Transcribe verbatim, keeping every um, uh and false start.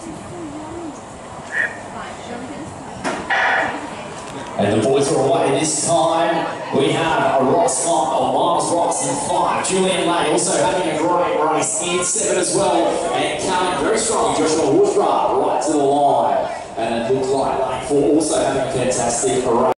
And the boys are away this time. We have a Ross five, or Miles Ross in five. Julian Lay also having a great race in seven as well. And coming very strong, Joshua Woodruff right to the line. And it looks like Lane four also having a fantastic race.